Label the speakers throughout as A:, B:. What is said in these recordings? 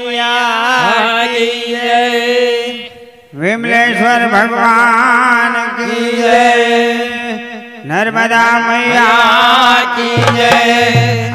A: मैया की जय।
B: विमलेश्वर भगवान की जय। नर्मदा मैया
A: की जय।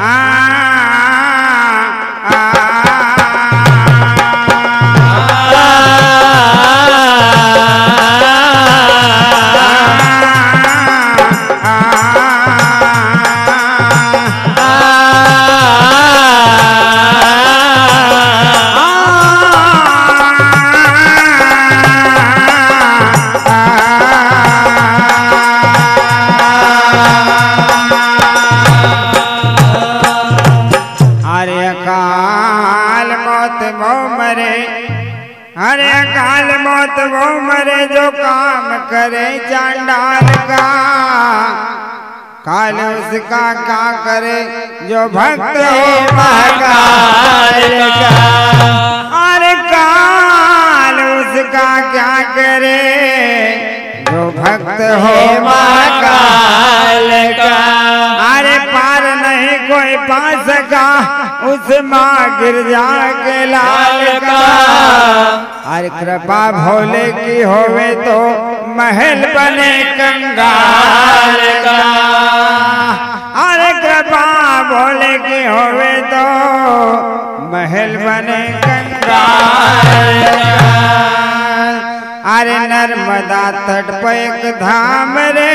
B: अरे अकाल मौत वो मरे जो काम करे चांडाल का, काल उसका क्या करे जो भक्त हो महाकाल का। अरे काल उसका क्या करे जो भक्त हो महाकाल का। अरे पार नहीं कोई पा सका उस माँ गिरजा के लाल का। अरे कृपा भोले की होवे तो महल बने कंगाल का। अरे कृपा भोले की होवे तो महल बने कंगाल का। अरे नर्मदा तट पर एक धाम रे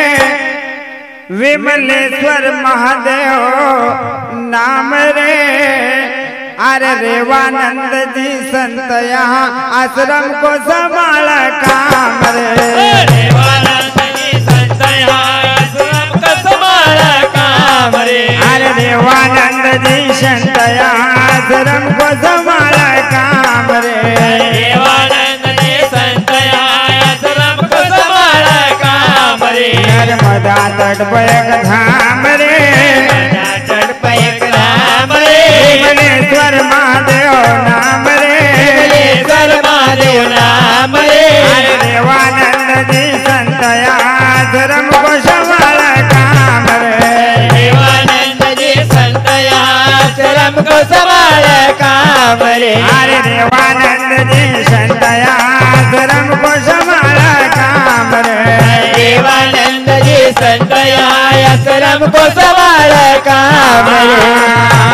B: विमलेश्वर महादेव नाम रे। अरे रेवानंद जी संत यहाँ आश्रम को संभाला काम रे।
A: रेवानंद जी संत यहाँ आश्रम को संभाला काम रे।
B: अरे रेवानंद जी संत यहाँ आश्रम को संभाला काम रे।
A: रेवानंद जी संत यहाँ आश्रम को संभाला काम रे।
B: नर्मदा तट पर एक धाम रे,
A: तट पर एक धाम रे।
B: विमलेश्वर महादेव नाम रे।
A: विमलेश्वर महादेव नाम रे।
B: रेवानंद जी संत आश्रम को संभाला काम रे।
A: रेवानंद जी संत आश्रम को संभाला काम रे।
B: अरे रेवानंद जी संत आश्रम को संभाला काम रे।
A: रेवानंद जी संत आश्रम को संभाला काम रे।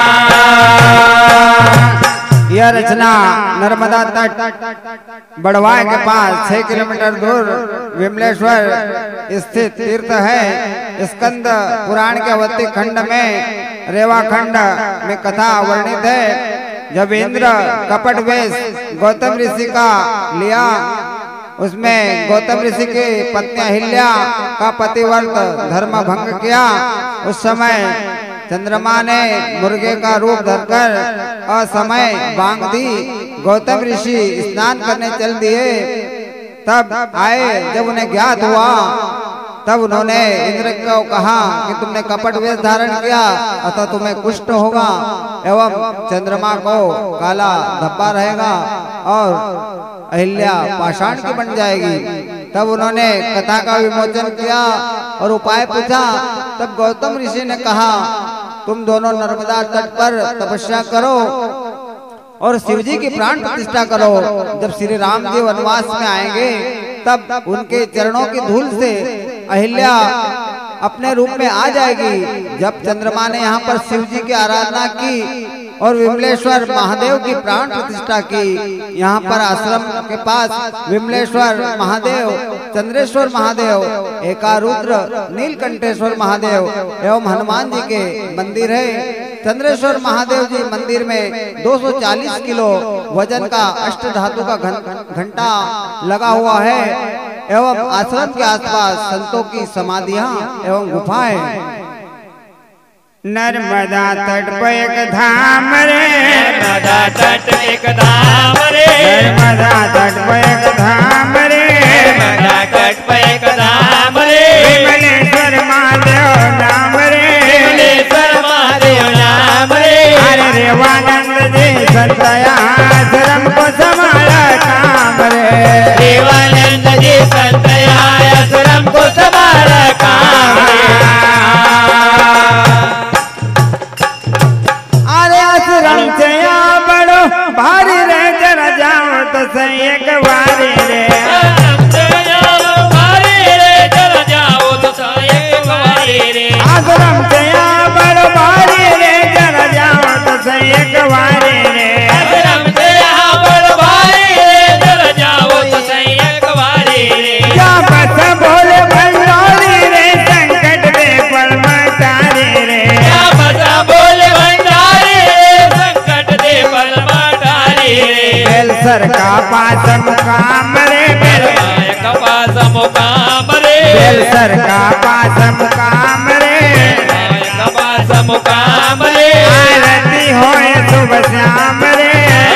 B: यह रचना नर्मदा तट बड़वाए के पास 6 किलोमीटर दूर विमलेश्वर स्थित तीर्थ है। स्कंद पुराण के अवती खंड में रेवा खंड में कथा वर्णित है। जब इंद्र कपट वेश गौतम ऋषि का लिया, उसमें गौतम ऋषि की पत्नी अहिल्या का पतिव्रत धर्म भंग किया। उस समय चंद्रमा ने मुर्गे का रूप धरकर असमय बांग दी। गौतम ऋषि स्नान करने चल दिए। तब आए, जब उन्हें ज्ञात हुआ तब उन्होंने इंद्र को कहा कि तुमने कपट वेश धारण किया अतः तुम्हें कुष्ठ होगा एवं चंद्रमा को काला धब्बा रहेगा और अहिल्या पाषाण की बन जाएगी। तब उन्होंने कथा का विमोचन किया और उपाय पूछा। तब गौतम ऋषि ने कहा तुम दोनों नर्मदा तट पर तपस्या करो और शिवजी की प्राण प्रतिष्ठा करो। जब श्री राम जी वनवास में आएंगे तब उनके चरणों की धूल से अहिल्या अपने रूप में आ जाएगी। जब चंद्रमा ने यहाँ पर शिवजी की आराधना की और विमलेश्वर महादेव की प्राण प्रतिष्ठा की, यहाँ पर आश्रम के पास विमलेश्वर महादेव, चंद्रेश्वर महादेव, एकारुद्र, नीलकंठेश्वर महादेव एवं हनुमान जी के मंदिर है। चंद्रेश्वर महादेव जी मंदिर में 240 किलो वजन का अष्ट धातु का घंटा लगा हुआ है एवं आश्रम के आसपास संतों की समाधियां एवं गुफाएं। नर्मदा तट पर एक धाम रे।
A: नर्मदा तट एक धाम रे।
B: नर्मदा तट पर एक धाम रे।
A: नर्मदा तट पर एक धाम रे।
B: विमलेश्वर महादेव नाम रे।
A: विमलेश्वर महादेव नाम रे।
B: अरे रेवानंद जी संत आश्रम को संभाला काम रे।
A: रेवानंद जी संत आश्रम को संभाला काम रे।
B: अरे आश्रम से बड़ो भाग तो सही एक बारी रे आश्रम से यहाँ बड़वारी रे जरा जाओ तो सही एक बारी रे
A: आश्रम से यहाँ बड़वारी रे जरा जाओ तो सही एक बारी रे
B: क्या बस बोले भंडारी रे संकट दे पल मटारी रे
A: क्या बसा बोले भंडारी रे संकट दे पल मटारी रे
B: बेलसर का पास मुकाम रे
A: का पास मुकाम रे
B: बेलसर का पास मुकाम रे
A: का पास मुकाम रे
B: आरती होए सुबह शाम रे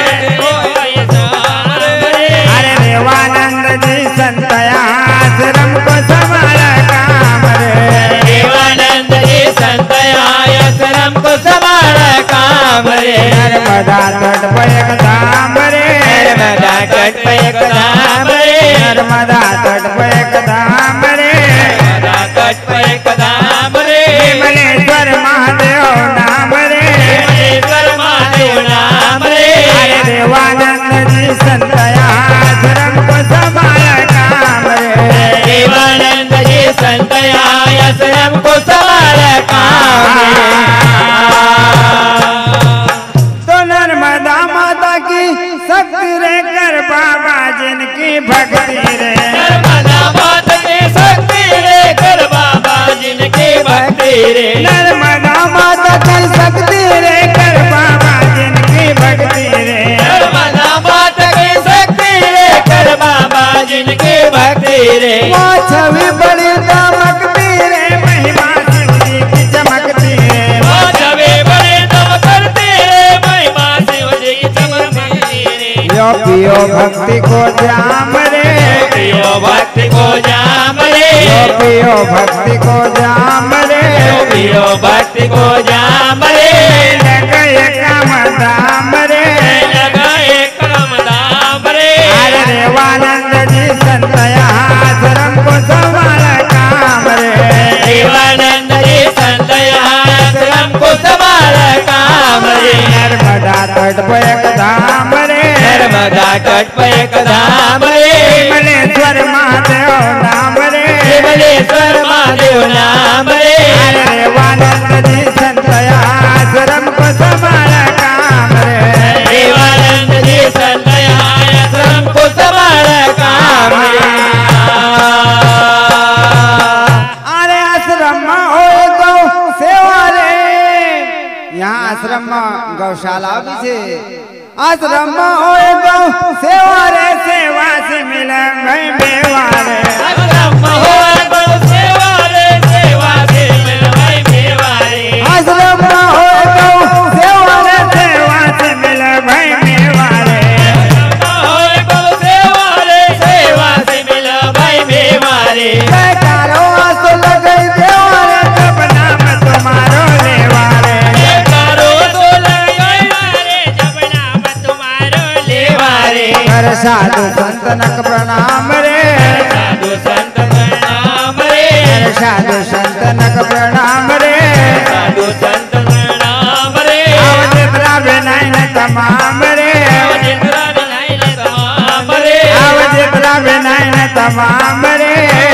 B: अरे देवानंद जी संत आश्रम को संभाला काम रे
A: देवानंद जी संत आश्रम को संभाला काम रे
B: नर्मदा तट पे एक धाम रे
A: नर्मदा तट पे एक धाम रे
B: नर्मदा तट पे एक धाम रे
A: नर्मदा तट पे एक धाम रे
B: विमलेश्वर महादेव नाम रे
A: विमलेश्वर महादेव नाम रे
B: अरे देवानंद जी संत आश्रम को संभाला काम रे
A: देवानंद जी संत आश्रम को संभाला काम रे
B: तो नर्मदा माता की शक्ति रे कर बाबा जिनकी भक्ति रे
A: नर्मदा माता की शक्ति रे कर बाबा जिनकी भक्ति रे
B: नर्मदा माता की शक्ति रे कर बाबा जिनकी भक्ति रे
A: नर्मदा माता की शक्ति रे कर बाबा जिनकी भक्ति रे
B: वो छवि बड़ी चमकती रे महिमा शिव जी की चमकती रे
A: वो छवि बड़े दम करती रे महिमा शिव जी की चमकती रे
B: यो पियो भक्ति को जाम रे
A: पियो भक्ति को जाम रे
B: यो पियो भक्ति को जाम रे
A: पियो भक्ति को जाम रे
B: लगाए काम दाम रे
A: लगाए काम दाम रे
B: अरे देवानंद जी संत आश्रम को संभाला काम रे
A: देवानंद जी संत आश्रम को संभाला काम रे
B: नर्मदा तट पे एक धाम रे
A: नर्मदा तट पे एक धाम रे
B: विमलेश्वर महादेव नाम रे
A: विमलेश्वर महादेव नाम रे
B: अरे देवानंद जी संत आश्रम को संभाला काम रे
A: देवानंद जी संत आश्रम को संभाला काम रे
B: अरे आश्रम में हो गौ सेवा रे यहाँ आश्रम में गौशाला भी छे आश्रम में हो गौ सेवा रे सेवा से मिले भाई मेवा रे
A: आश्रम हो गौ सेवा रे सेवा से मिल भाई मेवा रे
B: आश्रम में हो गौ सेवा रे सेवा से मिले भाई मेवा रे
A: हो गौ सेवा रे सेवा से मिल भाई मेवा रे
B: जयकारो आसो लगई देवा रे जब नाम तुम्हारो लेवा रे
A: करो तो लगाई रे जब नाम तुम्हारो लेवा रे
B: कर साधु संतनक प्रणाम रे
A: साधु संत प्रणाम रे
B: कर साधु संतनक प्रणाम रे
A: साधु संत प्रणाम रे
B: आवजित्रा बेनाइन तमाम रे
A: जितना बनाई ले तमाम रे
B: आवजित्रा बेनाइन तमाम रे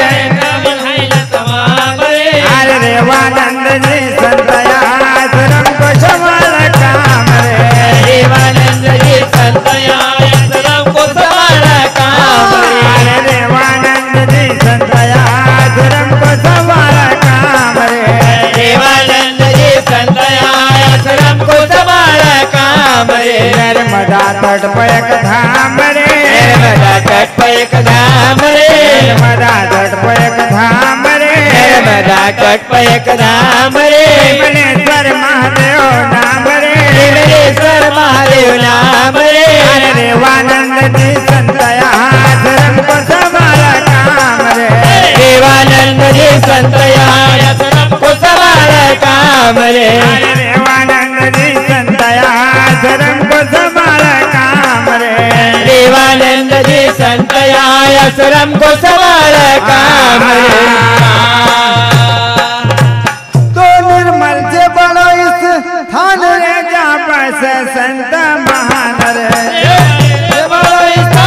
A: बनाई ले तमाम रे
B: अरे देवानंद जी संत आश्रम को संभाला काम रे
A: देवानंद जी संत आश्रम को संभाला काम रे
B: अरे देवानंद जी संत आश्रम को संभाला काम रे
A: देवानंद जी संत आश्रम को संभाला काम रे
B: नर्मदा तट पे एक धाम रे
A: नर्मदा तट पे एक धाम रे
B: नर्मदा तट पे एक धाम रे
A: नर्मदा तट पे एक धाम रे
B: विमलेश्वर महादेव नाम रे
A: विमलेश्वर महादेव नाम रे
B: अरे देवानंद जी संत आश्रम को संभाला काम रे
A: देवानंद जी संत आश्रम को संभाला काम रे
B: अरे देवानंद जी संत आश्रम को संभाला काम रे
A: देवानंद जी संत आश्रम को संभाला काम रे
B: तो निर्मल से बड़ो इस थान रे जा बस संत महान रे
A: बड़ो स्थान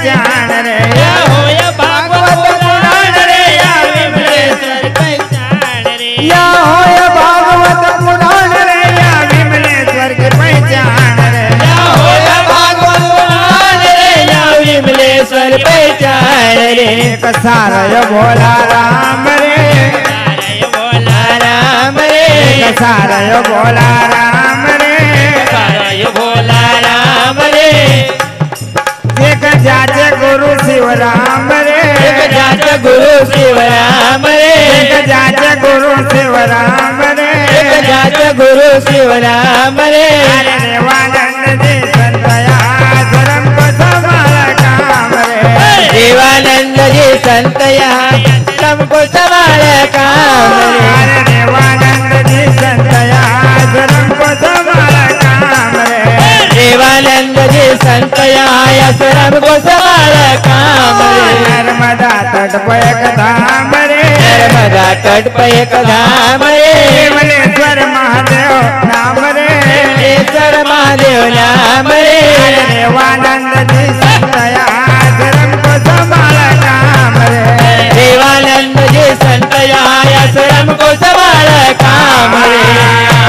B: पहचान रे,
A: या होय भागवत पुराण रे या विमलेश्वर पहचान रे,
B: या होय भागवत पुराण रे या विमलेश्वर की पहचान रे,
A: या होय भागवत पुराण रे या विमलेश्वर पहचान रे।
B: एक सारय भोला राम रे,
A: सारय भोला राम रे,
B: एक सारय भोला राम रे,
A: सारय भोला राम रे,
B: एक जाचे गुरु शिव राम रे,
A: एक जाच गुरु शिव राम रे,
B: एक जाचे गुरु शिव राम रे,
A: एक जाच गुरु शिव राम रे।
B: अरे देवानंद जी संतया धर्म को संभाला काम रे,
A: देवानंद जी संतया हमको संभाल काम रे,
B: अरे देवानंद जी संतया धर्म को संभाला काम रे,
A: देवानंद जी संतया आश्रम को संभाल काम रे।
B: नर्मदा तट पर एक धाम रे,
A: नर्मदा तट पर एक धाम रे,
B: विमलेश्वर महादेव नाम रे,
A: विमलेश्वर महादेव नाम रे,
B: अरे देवानंद जी संतया धर्म को संभाला काम रे,
A: देवानंद जी संतया आश्रम को संभाल काम रे।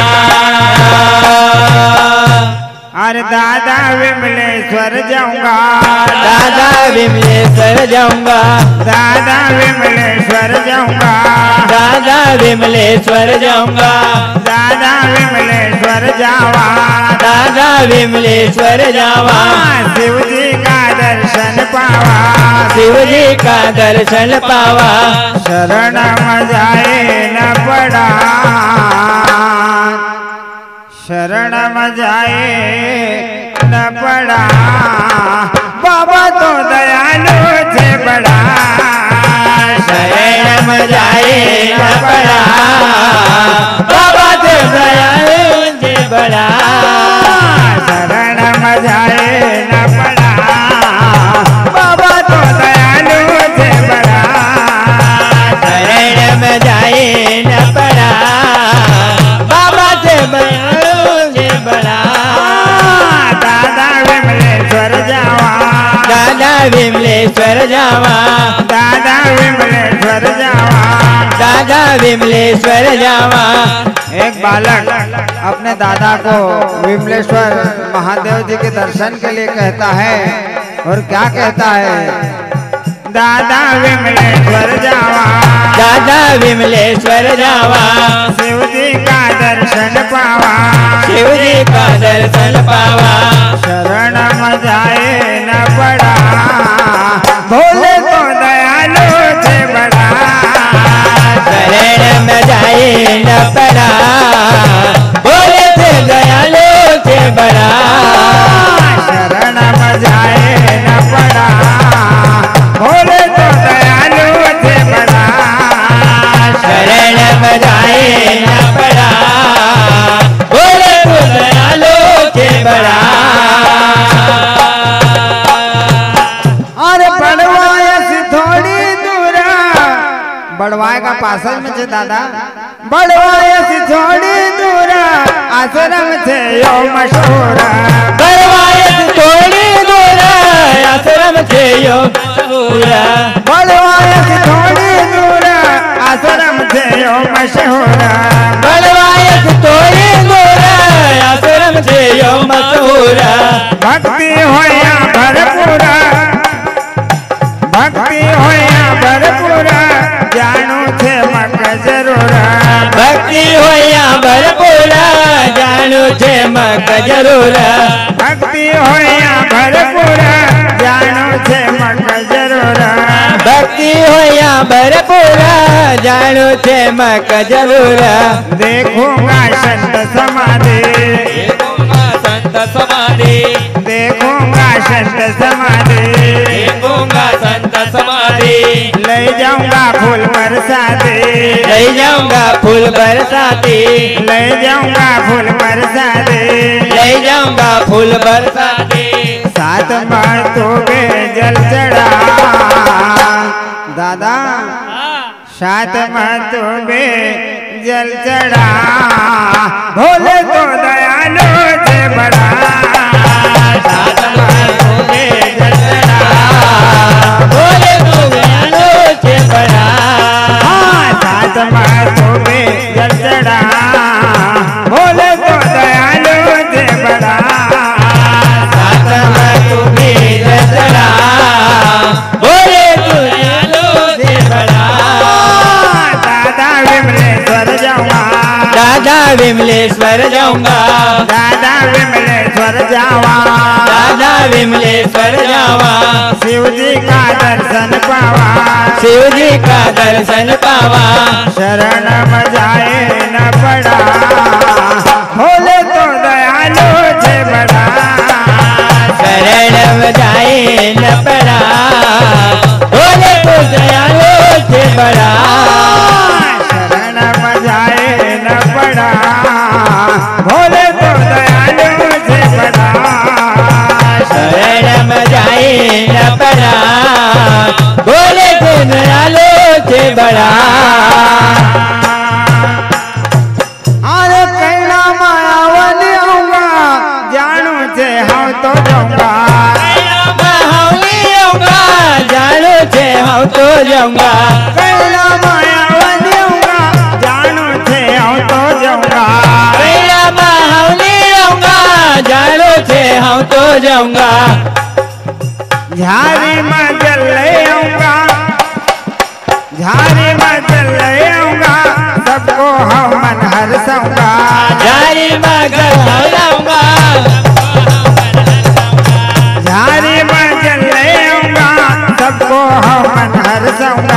B: अरे दादा विमलेश्वर जाऊंगा,
A: दादा विमलेश्वर जाऊंगा,
B: दादा विमलेश्वर जाऊंगा,
A: दादा विमलेश्वर जाऊंगा,
B: दादा विमलेश्वर जावा,
A: दादा विमलेश्वर जावा,
B: शिव जी का दर्शन पावा,
A: शिव जी का दर्शन पावा,
B: शरण में जाए न पड़ा, शरण में जाए न पड़ा, बाबा तो दयालु थे बड़ा,
A: शरण में जाए न पड़ा, बाबा तो दयालु जी बड़ा,
B: शरण में जाए न पड़ा, बाबा तो दयालु थे बड़ा,
A: शरण में जाए न पड़ा, बाबा से दयालु जी बड़ा,
B: दादा विमलेश्वर जावा,
A: दादा विमलेश्वर जावा,
B: दादा विमलेश्वर जावा।
A: दादा विमलेश्वर जावा।
B: एक बालक अपने दादा को विमलेश्वर महादेव जी के दर्शन के लिए कहता है और क्या कहता है, दादा विमलेश्वर जावा,
A: दादा विमलेश्वर जावा,
B: शिव जी का दर्शन पावा,
A: शिव जी का दर्शन पावा,
B: शरण में जाए न पड़ा, भोले तो दयालु थे बड़ा,
A: शरण में जाए न पड़ा, भोले थे दयालु थे बड़ा,
B: शरण में जाए न पड़ा, भोले तो दयालु थे बड़ा,
A: शरण में जाए न पड़ा, भोले तो दयालु थे बड़ा।
B: अरे बड़वाया से थोड़ी दूरा, बड़वाए का पासल में थे दादा, बड़वाया से थोड़ी दूरा, आश्रम थे यो मशहूरा,
A: बड़वायत थोड़ी दूरा, आश्रम थे यो मशहूरा,
B: बड़वाया से थोड़ी दूरा, आश्रम थे यो मशहूरा,
A: बड़वायत थोड़ी दूरा, आश्रम थे यो मशहूरा,
B: भक्ति होया भरपूरा, भक्ति होया भरपूरा, जानू थे मक जरूरा,
A: भक्ति होया भरपूरा, जानू छे मक जरूरा,
B: भक्ति होया भरपूरा, जानू थे मक जरूरा,
A: भक्ति होया भरपूरा, जानू छे मक जरूरा,
B: देखूंगा संत समाधि,
A: देखूंगा संत समाधि,
B: देखूंगा संत समाधि,
A: देखूंगा संत समाधि,
B: ले जाऊंगा फूल बरसाती,
A: ले जाऊंगा फूल बरसाती,
B: ले जाऊंगा फूल बरसाती,
A: ले जाऊंगा फूल बरसाती,
B: सात मातों के जल चढ़ा, दादा सात मातों में जल चढ़ा, भोले तो दयालु थे बड़ा, सात मातों में जल चढ़ा,
A: विमलेश्वर जाऊंगा,
B: दादा विमलेश्वर जावा,
A: दादा विमलेश्वर जावा,
B: शिव जी का दर्शन पावा,
A: शिव जी का दर्शन पावा,
B: शरण बजाए न पड़ा, भोले तो दयालु छे बड़ा,
A: शरण बजाए न पड़ा, भोले तो दयालु छे बड़ा,
B: शरण बजाए न पड़ा, भोले तो दयालु छे बड़ा,
A: शरण बजाए न पड़ा, भोले तो दयालु छे बड़ा।
B: अरे कैला मायावली आऊंगा, जानू छे हम तो जाऊंगा,
A: जानो छे हम तो जाऊंगा,
B: कैला मायावली आऊंगा, जानू छे हम तो जाऊंगा,
A: कैला बाहुली आऊंगा, जानो छे हम तो जाऊंगा,
B: झारी में जले आऊंगा, झारी में जले आऊंगा, सबको हम मन हरसाऊंगा,
A: झारी मगर हलाऊंगा,
B: झारी में जले आऊंगा, सबको हम मन हरसाऊंगा,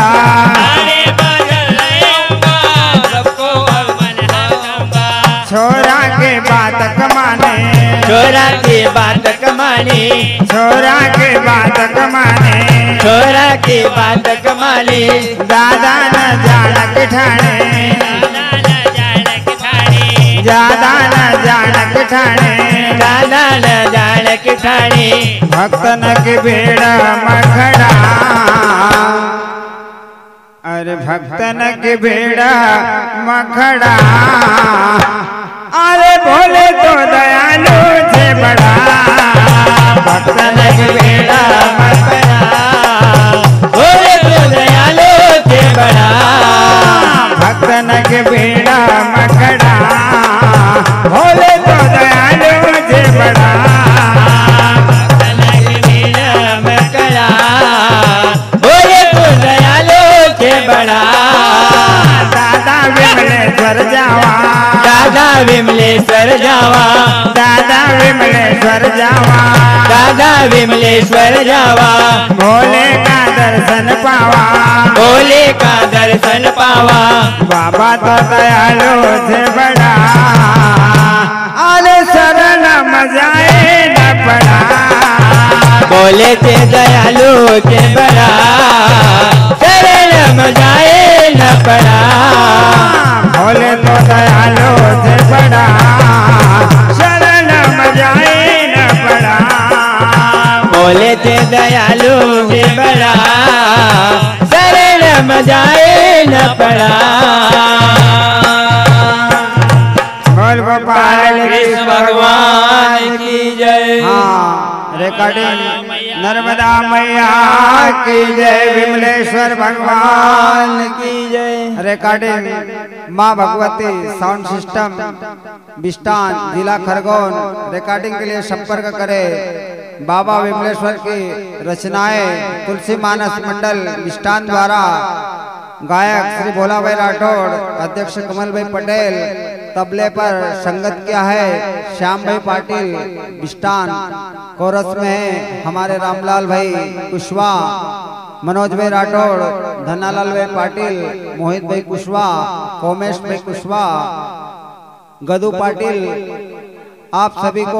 B: छोरा के बात कमाने,
A: छोरा की बात कमानी,
B: छोरा के बात कमाने,
A: छोरा की बात कमानी,
B: दादा न जानक ठाणे, ज्यादा न जानक ठाणे,
A: दादा न जानक ठाणी,
B: भक्तन के बेड़ा मखड़ा, अरे भक्तन के बेड़ा मखड़ा, अरे भोले तो दयालु छे बड़ा, भक्तन के बेड़ा मखड़ा,
A: भोले तो दयालु छे बड़ा,
B: भक्तन के बेड़ा मखड़ा, भोले तो दयालु छे बड़ा,
A: भोले तो दयालु छे बड़ा,
B: दादा विमलेश्वर जावा,
A: दादा विमलेश्वर जावा,
B: दादा विमलेश्वर जावा,
A: दादा विमलेश्वर जावा,
B: भोले का दर्शन पावा,
A: भोले का दर्शन पावा,
B: बाबा तो दयालु छे बड़ा, अरे शरण मजाए न पड़ा,
A: भोले ते दयालु के बड़ा, शरण मजाए न पड़ा,
B: भोले तो दयालु छे बड़ा, शरण मजाए न पड़ा,
A: भोले ते दयालु के बड़ा, शरण मजाए न पड़ा।
B: बोल गोपाल
A: कृष्ण भगवान की जय।
B: हाँ, रिकॉर्डिंग नर्मदा मैया की जय, विमलेश्वर भगवान की जय। रिकॉर्डिंग माँ भगवती साउंड सिस्टम बिस्टान जिला खरगोन। रिकॉर्डिंग के लिए संपर्क करें बाबा विमलेश्वर की रचनाएं तुलसी मानस मंडल बिस्टान द्वारा। गायक श्री भोला भाई राठौड़, अध्यक्ष कमल भाई पटेल, तबले पर संगत किया है श्याम भाई पाटिल बिस्टान। कोरस में है हमारे रामलाल भाई कुशवाहा, मनोज भाई राठौड़, धनालाल भाई पाटिल, मोहित भाई कुशवाहा, कोमेश भाई कुशवाहा, गदू पाटिल। आप सभी को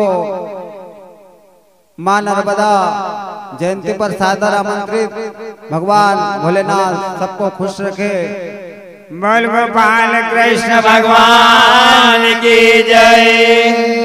B: मां नर्मदा जयंती पर सादर आमंत्रित। भगवान भोलेनाथ सबको खुश रखे। बोल गोपाल कृष्ण
A: भगवान की जय।